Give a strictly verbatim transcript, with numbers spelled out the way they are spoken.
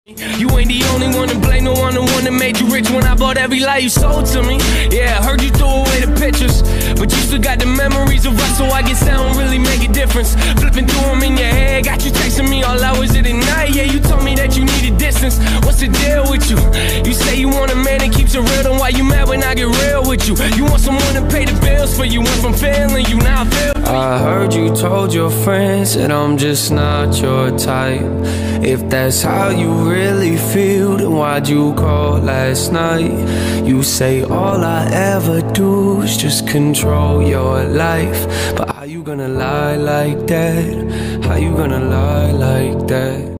You ain't the only one to blame, no one the one that made you rich when I bought every lie you sold to me. Yeah, I heard you threw away the pictures, but you still got the memories of us, so I guess that don't really make a difference. Flipping through them in your head, got you texting me all hours of the night. Yeah, you told me that you needed distance. What's the deal with you? You say you want a man that keeps it real, then why you mad when I get real with you? You want someone to pay the bills for you, went from failing you, now I feel. I heard you told your friends that I'm just not your type. If that's how you really feel, then why'd you call last night? You say all I ever do is just control your life, but how you gonna lie like that? How you gonna lie like that?